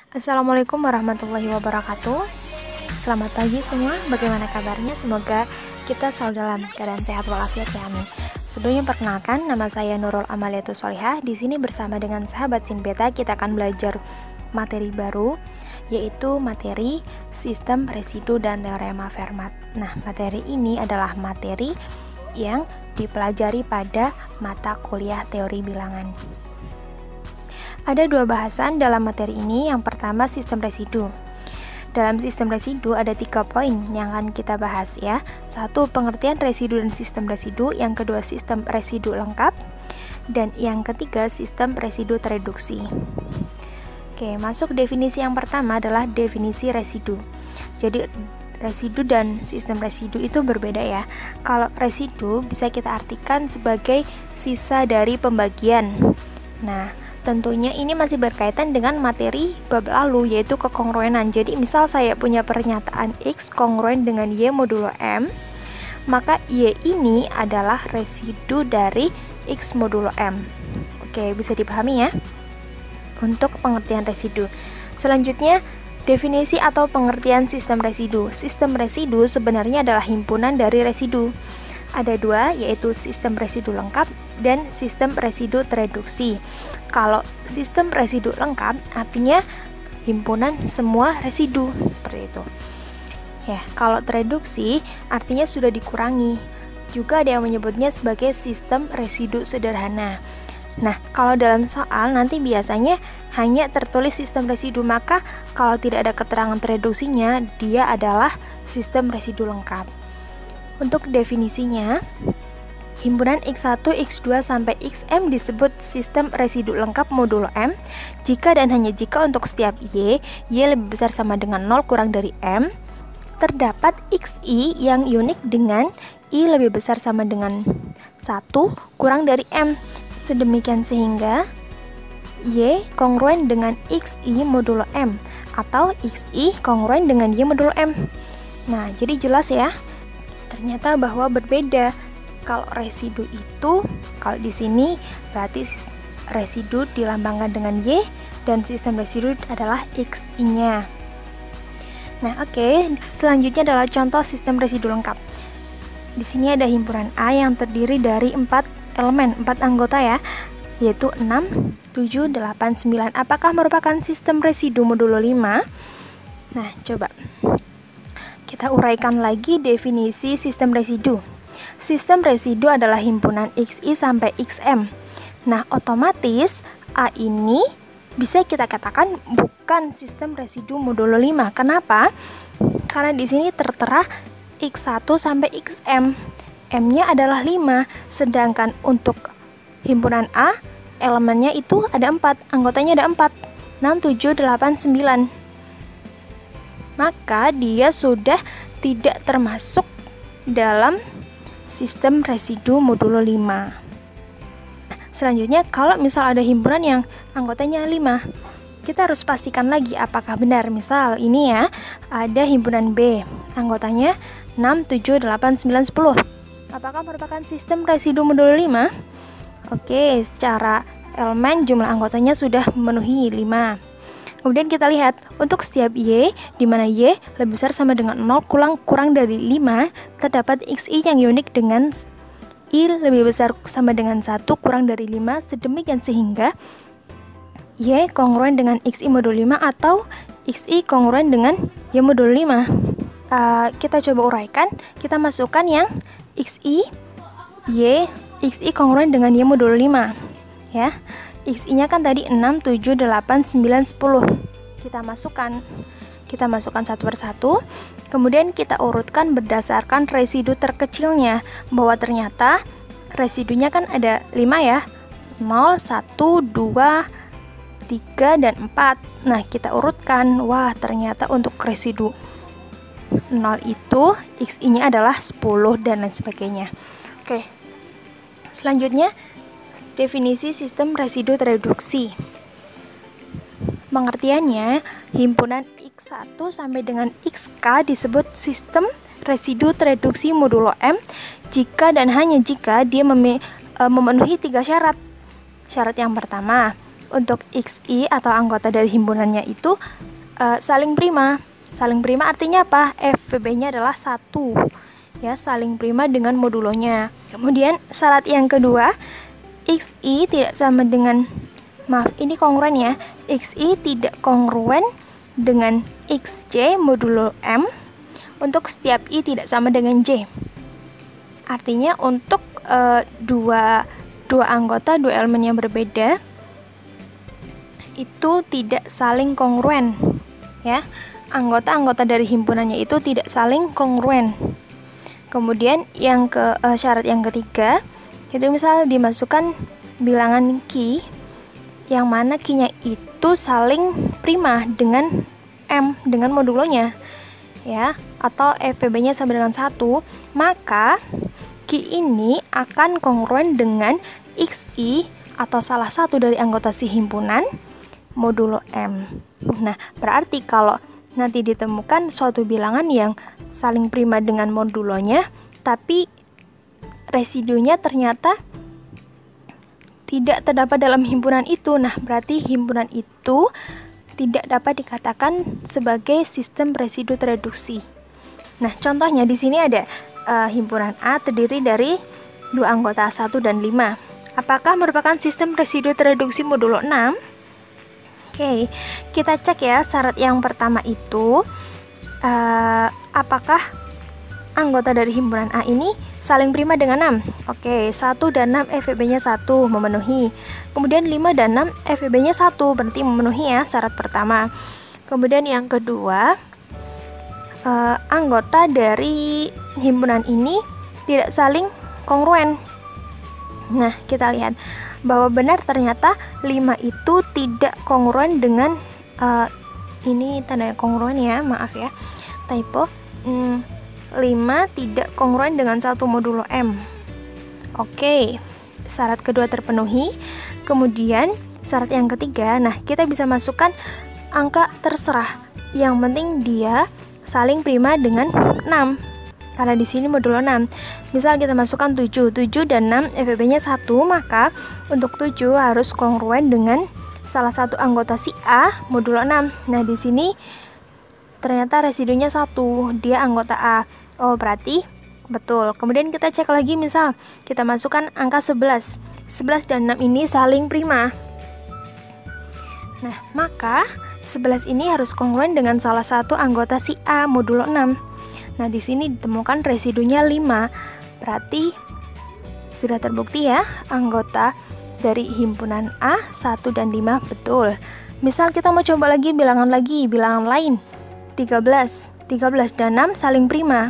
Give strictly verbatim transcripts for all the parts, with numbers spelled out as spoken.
Assalamualaikum warahmatullahi wabarakatuh. Selamat pagi semua, bagaimana kabarnya? Semoga kita selalu dalam keadaan sehat walafiat ya, amin. Sebelumnya perkenalkan, nama saya Nurul Amaliatus Solihah. Di sini bersama dengan sahabat Sinbeta kita akan belajar materi baru, yaitu materi sistem residu dan teorema Fermat. Nah, materi ini adalah materi yang dipelajari pada mata kuliah teori bilangan. Ada dua bahasan dalam materi ini. Yang pertama, sistem residu. Dalam sistem residu ada tiga poin yang akan kita bahas ya. Satu, pengertian residu dan sistem residu. Yang kedua, sistem residu lengkap. Dan yang ketiga, sistem residu tereduksi. Oke, masuk definisi yang pertama adalah definisi residu. Jadi residu dan sistem residu itu berbeda ya. Kalau residu bisa kita artikan sebagai sisa dari pembagian. Nah, tentunya ini masih berkaitan dengan materi bab lalu, yaitu kekongruenan. Jadi misal saya punya pernyataan X kongruen dengan Y modulo M, maka Y ini adalah residu dari X modulo M. Oke, bisa dipahami ya untuk pengertian residu. Selanjutnya, definisi atau pengertian sistem residu. Sistem residu sebenarnya adalah himpunan dari residu. Ada dua, yaitu sistem residu lengkap dan sistem residu tereduksi. Kalau sistem residu lengkap artinya himpunan semua residu, seperti itu. Ya, kalau tereduksi artinya sudah dikurangi. Juga ada yang menyebutnya sebagai sistem residu sederhana. Nah, kalau dalam soal nanti biasanya hanya tertulis sistem residu, maka kalau tidak ada keterangan tereduksinya, dia adalah sistem residu lengkap. Untuk definisinya, himpunan X satu, X dua, sampai X M disebut sistem residu lengkap modulo M jika dan hanya jika untuk setiap Y, Y lebih besar sama dengan nol kurang dari M, terdapat X I yang unik dengan I lebih besar sama dengan satu kurang dari M. Sedemikian sehingga Y kongruen dengan X I modulo M atau X I kongruen dengan Y modulo M. Nah, jadi jelas ya. Ternyata bahwa berbeda. Kalau residu itu, kalau di sini berarti residu dilambangkan dengan Y dan sistem residu adalah X I-nya. Nah, oke, okay. Selanjutnya adalah contoh sistem residu lengkap. Di sini ada himpunan A yang terdiri dari empat elemen, empat anggota ya, yaitu enam, tujuh, delapan, sembilan. Apakah merupakan sistem residu modulo lima? Nah, coba kita uraikan lagi definisi sistem residu. Sistem residu adalah himpunan X I sampai X M. Nah, otomatis A ini bisa kita katakan bukan sistem residu modulo lima. Kenapa? Karena di sini tertera X satu sampai X M. M-nya adalah lima, sedangkan untuk himpunan A, elemennya itu ada empat, anggotanya ada empat, enam, tujuh, delapan, sembilan. Maka dia sudah tidak termasuk dalam sistem residu modulo lima. Selanjutnya, kalau misal ada himpunan yang anggotanya lima, kita harus pastikan lagi apakah benar. Misal ini ya, ada himpunan B, anggotanya enam, tujuh, delapan, sembilan, sepuluh. Apakah merupakan sistem residu modulo lima? Oke, secara elemen jumlah anggotanya sudah memenuhi lima. Kemudian kita lihat untuk setiap Y, di mana Y lebih besar sama dengan nol kurang, kurang dari lima, terdapat X I yang unik dengan I lebih besar sama dengan satu kurang dari lima, sedemikian sehingga Y kongruen dengan X I modulo lima atau X I kongruen dengan Y modulo lima. Uh, kita coba uraikan, kita masukkan yang X I, Y, X I kongruen dengan Y modulo lima ya. X I-nya kan tadi enam, tujuh, delapan, sembilan, sepuluh. Kita masukkan. Kita masukkan satu persatu. Kemudian kita urutkan berdasarkan residu terkecilnya. Bahwa ternyata residunya kan ada lima ya. nol, satu, dua, tiga, dan empat. Nah, kita urutkan. Wah, ternyata untuk residu nol itu X I-nya adalah sepuluh dan lain sebagainya. Oke. Selanjutnya, definisi sistem residu tereduksi. Pengertiannya, himpunan X satu sampai dengan X K disebut sistem residu tereduksi modulo M jika dan hanya jika dia mem- e, memenuhi tiga syarat. Syarat yang pertama, untuk Xi atau anggota dari himpunannya itu uh, saling prima. Saling prima artinya apa? F V B-nya adalah satu. Ya, saling prima dengan modulonya. Kemudian syarat yang kedua, Xi tidak sama dengan, maaf, ini kongruen ya. Xi tidak kongruen dengan Xj modulo M untuk setiap I tidak sama dengan J. Artinya untuk uh, dua dua anggota, dua elemen yang berbeda itu tidak saling kongruen, ya. Anggota-anggota dari himpunannya itu tidak saling kongruen. Kemudian yang ke uh, syarat yang ketiga itu misal dimasukkan bilangan Q yang mana Q-nya itu saling prima dengan M, dengan modulonya, ya, atau F V B-nya sama dengan satu, maka Q ini akan kongruen dengan Xi atau salah satu dari anggota si himpunan modulo M. Nah, berarti kalau nanti ditemukan suatu bilangan yang saling prima dengan modulonya, tapi residunya ternyata tidak terdapat dalam himpunan itu, nah berarti himpunan itu tidak dapat dikatakan sebagai sistem residu tereduksi. Nah, contohnya di sini ada uh, himpunan A terdiri dari dua anggota satu dan lima. Apakah merupakan sistem residu tereduksi modulo enam? Oke, kita cek ya syarat yang pertama itu uh, apakah anggota dari himpunan A ini saling prima dengan enam? Oke, satu dan enam F V B-nya satu, memenuhi. Kemudian lima dan enam F V B-nya satu, berarti memenuhi ya syarat pertama. Kemudian yang kedua, uh, anggota dari himpunan ini tidak saling kongruen. Nah, kita lihat bahwa benar ternyata lima itu tidak kongruen dengan uh, ini tanda kongruen ya, maaf ya, typo. Hmm, lima tidak kongruen dengan satu modulo M. Oke, syarat kedua terpenuhi. Kemudian syarat yang ketiga, nah kita bisa masukkan angka terserah. Yang penting dia saling prima dengan enam. Karena di sini modulo enam. Misal kita masukkan tujuh, tujuh dan enam F V B-nya satu, maka untuk tujuh harus kongruen dengan salah satu anggota si A modulo enam. Nah, di sini ternyata residunya satu, dia anggota A. Oh, berarti betul. Kemudian kita cek lagi, misal kita masukkan angka sebelas. sebelas dan enam ini saling prima. Nah, maka sebelas ini harus kongruen dengan salah satu anggota si A modulo enam. Nah, di sini ditemukan residunya lima. Berarti sudah terbukti ya, anggota dari himpunan A satu dan lima betul. Misal kita mau coba lagi bilangan lagi, bilangan lain. tiga belas. tiga belas dan enam saling prima.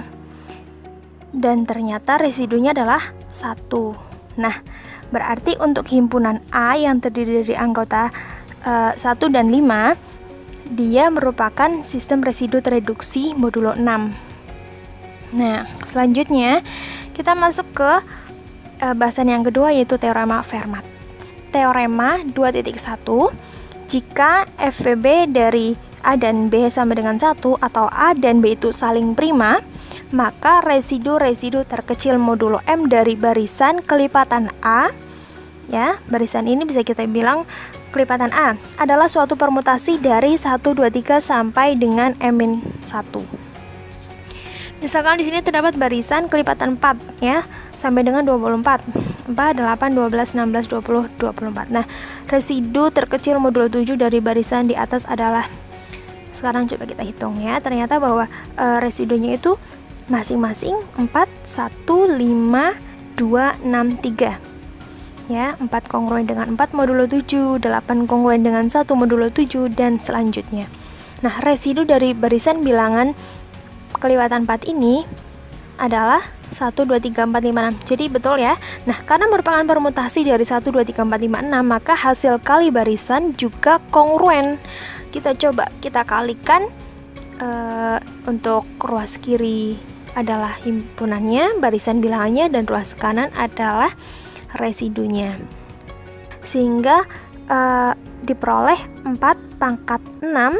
Dan ternyata residunya adalah satu. Nah, berarti untuk himpunan A yang terdiri dari anggota uh, satu dan lima, dia merupakan sistem residu tereduksi modulo enam. Nah, selanjutnya kita masuk ke uh, bahasan yang kedua, yaitu teorema Fermat. Teorema dua titik satu, jika F V B dari A dan B sama dengan satu atau A dan B itu saling prima, maka residu-residu terkecil modulo M dari barisan kelipatan A, ya, barisan ini bisa kita bilang kelipatan A, adalah suatu permutasi dari satu, dua, tiga sampai dengan M satu. Misalkan di sini terdapat barisan kelipatan empat ya, sampai dengan dua puluh empat. empat, delapan, dua belas, enam belas, dua puluh, dua puluh empat. Nah, residu terkecil modulo tujuh dari barisan di atas adalah, sekarang coba kita hitung ya. Ternyata bahwa e, residunya itu masing-masing empat, satu, lima, dua, enam, tiga. Ya, empat kongruen dengan empat modulo tujuh, delapan kongruen dengan satu modulo tujuh, dan selanjutnya. Nah, residu dari barisan bilangan kelipatan empat ini adalah satu, dua, tiga, empat, lima, enam. Jadi betul ya. Nah, karena merupakan permutasi dari satu, dua, tiga, empat, lima, enam, maka hasil kali barisan juga kongruen. Kita coba kita kalikan uh, untuk ruas kiri adalah himpunannya, barisan bilangannya, dan ruas kanan adalah residunya. Sehingga uh, diperoleh empat pangkat enam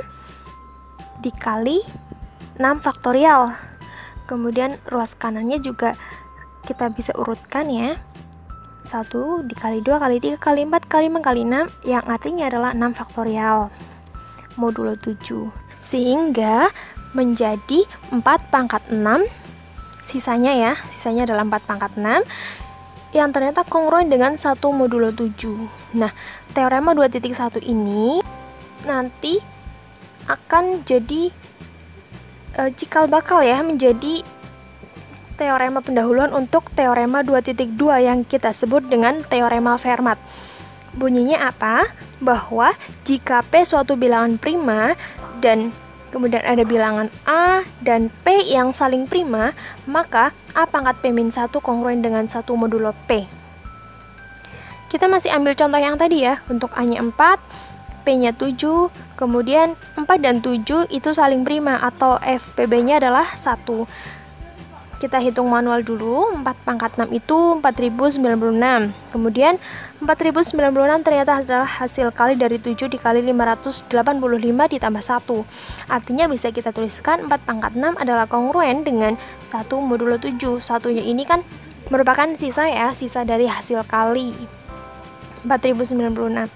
dikali enam faktorial. Kemudian ruas kanannya juga kita bisa urutkan ya. satu dikali dua kali tiga kali empat kali lima kali enam, yang artinya adalah enam faktorial modulo tujuh, sehingga menjadi empat pangkat enam, sisanya ya, sisanya adalah empat pangkat enam, yang ternyata kongruen dengan satu modulo tujuh. Nah, teorema dua titik satu ini nanti akan jadi e, cikal bakal ya, menjadi teorema pendahuluan untuk teorema dua titik dua yang kita sebut dengan teorema Fermat. Bunyinya apa? Bahwa jika P suatu bilangan prima dan kemudian ada bilangan A dan P yang saling prima, maka A pangkat P min satu kongruen dengan satu modulo P. Kita masih ambil contoh yang tadi ya, untuk A-nya empat, P-nya tujuh, kemudian empat dan tujuh itu saling prima atau F P B-nya adalah satu. Kita hitung manual dulu, empat pangkat enam itu empat ribu sembilan puluh enam. Kemudian empat ribu sembilan puluh enam ternyata adalah hasil kali dari tujuh dikali lima ratus delapan puluh lima ditambah satu. Artinya bisa kita tuliskan empat pangkat enam adalah kongruen dengan satu modulo tujuh. Satunya ini kan merupakan sisa ya, sisa dari hasil kali empat ribu sembilan puluh enam.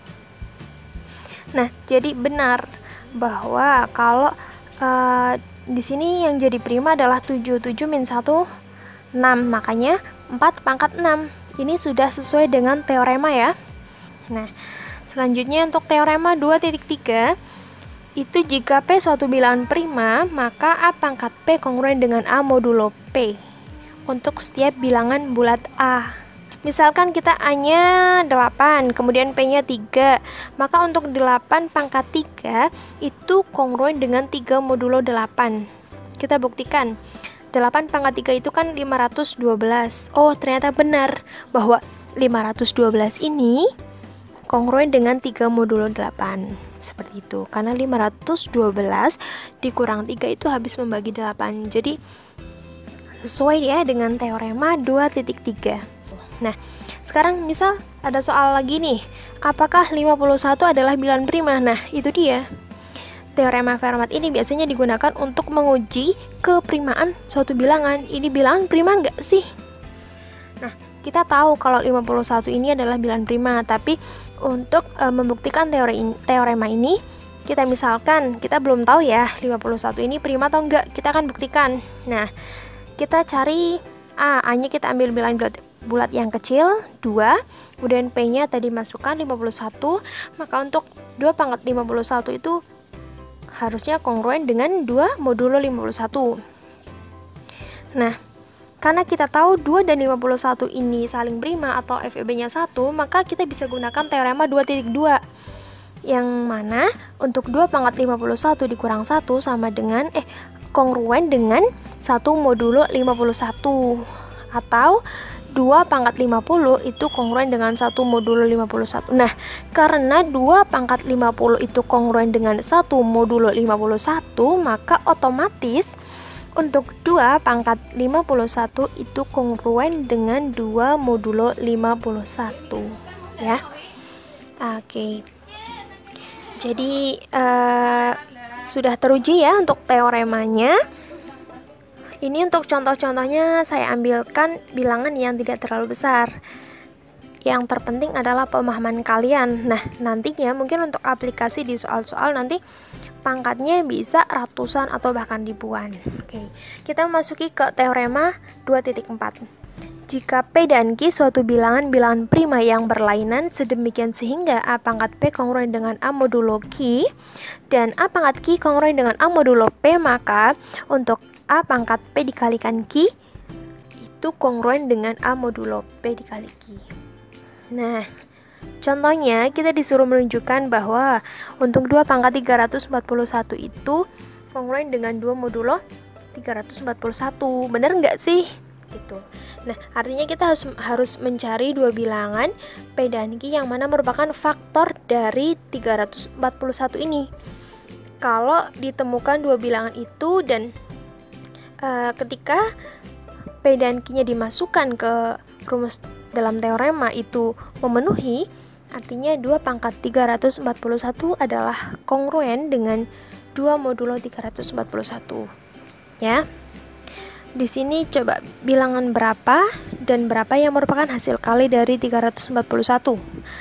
Nah, jadi benar bahwa kalau uh, di sini yang jadi prima adalah tujuh, tujuh min satu, enam. Makanya empat pangkat enam. Ini sudah sesuai dengan teorema ya. Nah, selanjutnya untuk teorema dua titik tiga, itu jika P suatu bilangan prima, maka A pangkat P kongruen dengan A modulo P untuk setiap bilangan bulat A. Misalkan kita A-nya delapan, kemudian P-nya tiga, maka untuk delapan pangkat tiga itu kongruen dengan tiga modulo delapan. Kita buktikan, delapan pangkat tiga itu kan lima ratus dua belas. Oh, ternyata benar bahwa lima ratus dua belas ini kongruen dengan tiga modulo delapan. Seperti itu, karena lima ratus dua belas dikurang tiga itu habis membagi delapan. Jadi, sesuai ya dengan teorema dua titik tiga. Nah, sekarang misal ada soal lagi nih, apakah lima puluh satu adalah bilangan prima? Nah, itu dia. Teorema Fermat ini biasanya digunakan untuk menguji keprimaan suatu bilangan. Ini bilangan prima nggak sih? Nah, kita tahu kalau lima puluh satu ini adalah bilangan prima, tapi untuk e, membuktikan teori in, teorema ini, kita misalkan, kita belum tahu ya lima puluh satu ini prima atau enggak, kita akan buktikan. Nah, kita cari A, A-nya kita ambil bilangan bulat bulat yang kecil, dua, kemudian P-nya tadi masukkan lima puluh satu, maka untuk dua pangkat lima puluh satu itu harusnya kongruen dengan dua modulo lima puluh satu. Nah, karena kita tahu dua dan lima puluh satu ini saling prima atau F E B-nya satu, maka kita bisa gunakan teorema dua titik dua. Yang mana untuk dua pangkat lima puluh satu dikurang satu sama dengan eh kongruen dengan satu modulo lima puluh satu, atau dua pangkat lima puluh itu kongruen dengan satu modulo lima puluh satu. Nah, karena dua pangkat lima puluh itu kongruen dengan satu modulo lima puluh satu, maka otomatis untuk dua pangkat lima puluh satu itu kongruen dengan dua modulo lima puluh satu. Ya. Oke. Jadi uh, sudah teruji ya untuk teoremanya. Ini untuk contoh-contohnya saya ambilkan bilangan yang tidak terlalu besar. Yang terpenting adalah pemahaman kalian. Nah, nantinya mungkin untuk aplikasi di soal-soal nanti pangkatnya bisa ratusan atau bahkan ribuan. Oke, kita masuki ke teorema dua titik empat. Jika P dan Q suatu bilangan bilangan prima yang berlainan sedemikian sehingga A pangkat P kongruen dengan A modulo Q dan A pangkat Q kongruen dengan A modulo P, maka untuk A pangkat P dikalikan Q itu kongruen dengan A modulo P dikali Q. Nah, contohnya kita disuruh menunjukkan bahwa untuk dua pangkat tiga ratus empat puluh satu itu kongruen dengan dua modulo tiga ratus empat puluh satu. Bener nggak sih? Gitu. Nah, artinya kita harus, harus mencari dua bilangan P dan Q yang mana merupakan faktor dari tiga ratus empat puluh satu ini. Kalau ditemukan dua bilangan itu dan Uh, ketika P dan Q-nya dimasukkan ke rumus dalam teorema itu memenuhi, artinya dua pangkat tiga ratus empat puluh satu adalah kongruen dengan dua modulo tiga ratus empat puluh satu. Ya. Di sini coba bilangan berapa dan berapa yang merupakan hasil kali dari tiga ratus empat puluh satu.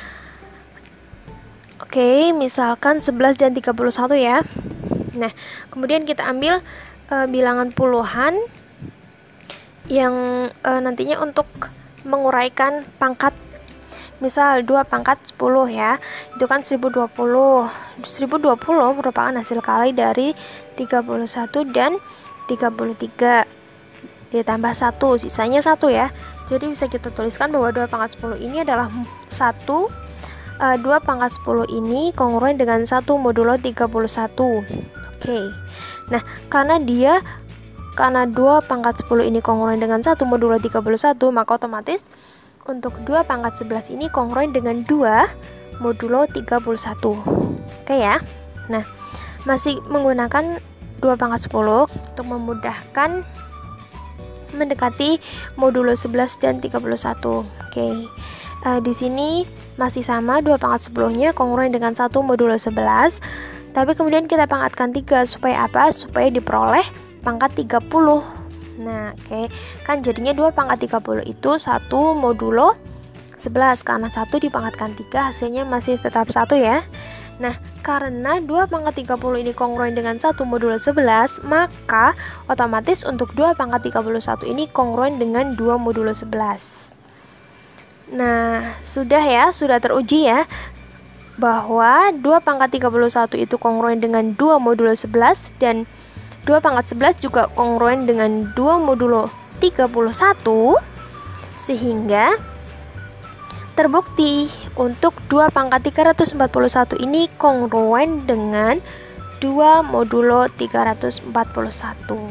Oke, misalkan sebelas dan tiga puluh satu ya. Nah, kemudian kita ambil e, bilangan puluhan yang e, nantinya untuk menguraikan pangkat. Misal dua pangkat sepuluh ya, itu kan seribu dua puluh. seribu dua puluh merupakan hasil kali dari tiga puluh satu dan tiga puluh tiga. Ditambah satu, sisanya satu ya. Jadi bisa kita tuliskan bahwa dua pangkat sepuluh ini adalah satu. Uh, dua pangkat sepuluh ini kongruen dengan satu modulo tiga puluh satu. Oke. Nah, karena dia karena dua pangkat sepuluh ini kongruen dengan satu modulo tiga puluh satu, maka otomatis untuk dua pangkat sebelas ini kongruen dengan dua modulo tiga puluh satu. Oke ya. Nah, masih menggunakan dua pangkat sepuluh untuk memudahkan mendekati modulo sebelas dan tiga puluh satu. Oke. Uh, di sini masih sama, dua pangkat sepuluh-nya kongruen dengan satu modulo sebelas. Tapi kemudian kita pangkatkan tiga supaya apa? Supaya diperoleh pangkat tiga puluh. Nah, oke. Okay. Kan jadinya dua pangkat tiga puluh itu satu modulo sebelas. Karena satu dipangkatkan tiga hasilnya masih tetap satu ya. Nah, karena dua pangkat tiga puluh ini kongruen dengan satu modulo sebelas, maka otomatis untuk dua pangkat tiga puluh satu ini kongruen dengan dua modulo sebelas. Nah, sudah ya, sudah teruji ya bahwa dua pangkat tiga puluh satu itu kongruen dengan dua modulo sebelas dan dua pangkat sebelas juga kongruen dengan dua modulo tiga puluh satu, sehingga terbukti untuk dua pangkat tiga ratus empat puluh satu ini kongruen dengan dua modulo tiga ratus empat puluh satu.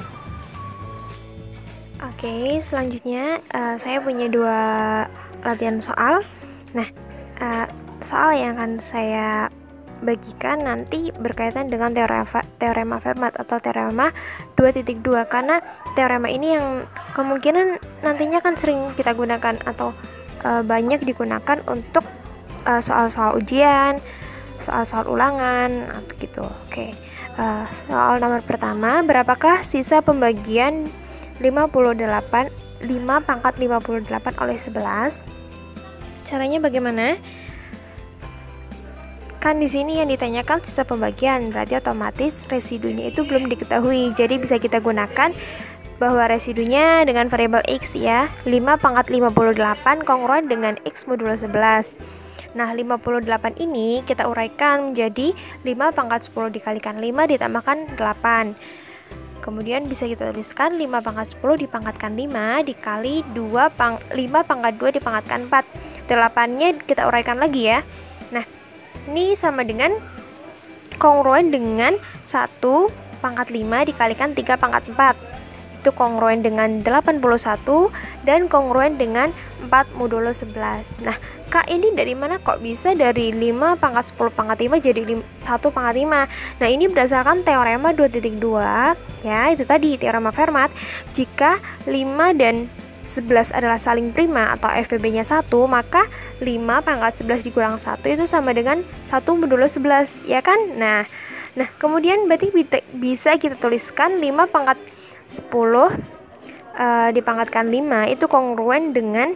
Oke, selanjutnya uh, saya punya dua latihan soal. Nah, uh, soal yang akan saya bagikan nanti berkaitan dengan teorema, teorema Fermat atau teorema dua titik dua, karena teorema ini yang kemungkinan nantinya kan sering kita gunakan atau Uh, banyak digunakan untuk uh, soal-soal ujian, soal-soal ulangan, gitu. Oke, uh, soal nomor pertama, berapakah sisa pembagian lima puluh delapan, lima pangkat lima puluh delapan oleh sebelas? Caranya bagaimana? Kan di sini yang ditanyakan sisa pembagian, berarti otomatis residunya itu belum diketahui. Jadi bisa kita gunakan bahwa residunya dengan variabel X ya, lima pangkat lima puluh delapan kongruen dengan X modulo sebelas. Nah, lima puluh delapan ini kita uraikan menjadi lima pangkat sepuluh dikalikan lima ditambahkan delapan. Kemudian bisa kita tuliskan lima pangkat sepuluh dipangkatkan lima dikali dua pang, lima pangkat dua dipangkatkan empat. delapan-nya kita uraikan lagi ya. Nah, ini sama dengan kongruen dengan satu pangkat lima dikalikan tiga pangkat empat. Itu kongruen dengan delapan puluh satu dan kongruen dengan empat modulo sebelas. Nah, Kak, ini dari mana kok bisa dari lima pangkat sepuluh pangkat lima jadi satu pangkat lima? Nah, ini berdasarkan teorema dua titik dua ya, itu tadi teorema Fermat. Jika lima dan sebelas adalah saling prima atau F P B-nya satu, maka lima pangkat sebelas dikurang satu itu sama dengan satu modulo sebelas, ya kan? Nah, nah kemudian berarti bisa kita tuliskan lima pangkat sepuluh uh, dipangkatkan lima itu kongruen dengan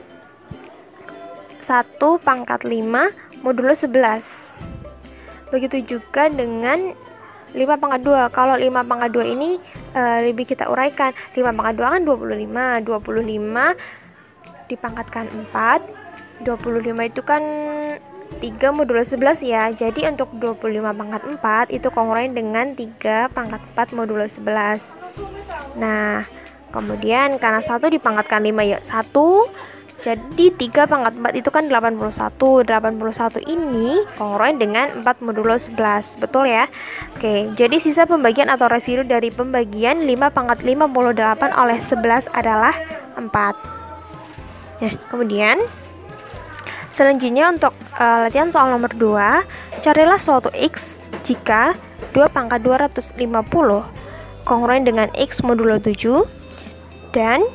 satu pangkat lima modulo sebelas. Begitu juga dengan lima pangkat dua. Kalau lima pangkat dua ini uh, lebih kita uraikan. lima pangkat dua kan dua puluh lima. dua puluh lima dipangkatkan empat. dua puluh lima itu kan tiga modulo sebelas ya. Jadi untuk dua puluh lima pangkat empat itu kongruen dengan tiga pangkat empat modulo sebelas. Nah, kemudian karena satu dipangkatkan lima ya satu. Jadi tiga pangkat empat itu kan delapan puluh satu. delapan puluh satu ini kongruen dengan empat modulo sebelas. Betul ya? Oke, jadi sisa pembagian atau residu dari pembagian lima pangkat lima puluh delapan oleh sebelas adalah empat. Nah, kemudian selanjutnya untuk uh, latihan soal nomor dua, carilah suatu X jika dua pangkat dua ratus lima puluh kongruen dengan X modulo tujuh dan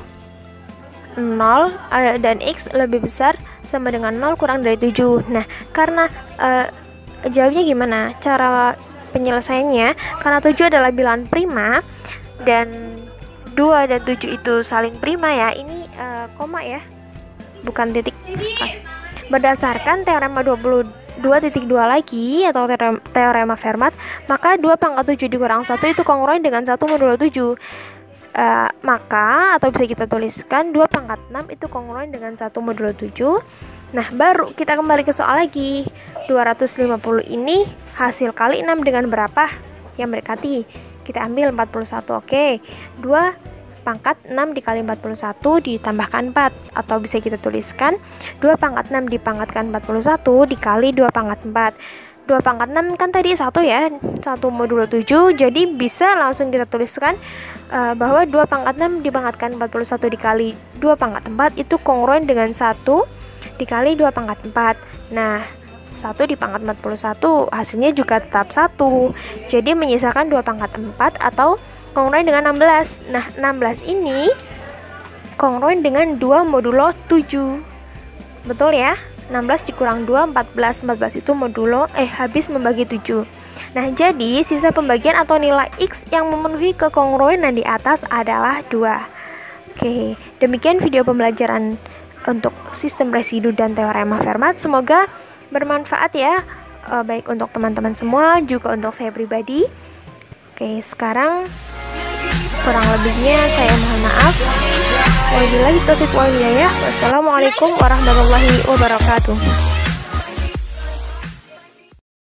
nol uh, dan X lebih besar sama dengan nol kurang dari tujuh. Nah, karena uh, jawabnya gimana? Cara penyelesaiannya, karena tujuh adalah bilangan prima dan dua dan tujuh itu saling prima ya. Ini uh, koma ya, bukan titik. Okay. Berdasarkan teorema dua puluh dua titik dua lagi atau teorema Fermat, maka dua pangkat tujuh dikurang satu itu kongruen dengan satu modulo tujuh. Uh, maka atau bisa kita tuliskan dua pangkat enam itu kongruen dengan satu modulo tujuh. Nah, baru kita kembali ke soal lagi. dua ratus lima puluh ini hasil kali enam dengan berapa yang mendekati? Kita ambil empat puluh satu. Oke. dua pangkat enam dikali empat puluh satu ditambahkan empat, atau bisa kita tuliskan dua pangkat enam dipangkatkan empat puluh satu dikali dua pangkat empat. dua pangkat enam kan tadi satu ya, satu modulo tujuh, jadi bisa langsung kita tuliskan uh, bahwa dua pangkat enam dipangkatkan empat puluh satu dikali dua pangkat empat itu kongruen dengan satu dikali dua pangkat empat. Nah, satu dipangkat empat puluh satu hasilnya juga tetap satu, jadi menyisakan dua pangkat empat atau kongruen dengan enam belas. Nah, enam belas ini kongruen dengan dua modulo tujuh. Betul ya? enam belas dikurang dua, empat belas. empat belas itu modulo, eh habis membagi tujuh. Nah, jadi sisa pembagian atau nilai X yang memenuhi kekongruenan di atas adalah dua. Oke, demikian video pembelajaran untuk sistem residu dan teorema Fermat. Semoga bermanfaat ya, e, baik untuk teman-teman semua, juga untuk saya pribadi. Oke, sekarang kurang lebihnya saya mohon maaf. Wabillahi taufiq wal hidayah. Wassalamualaikum warahmatullahi wabarakatuh.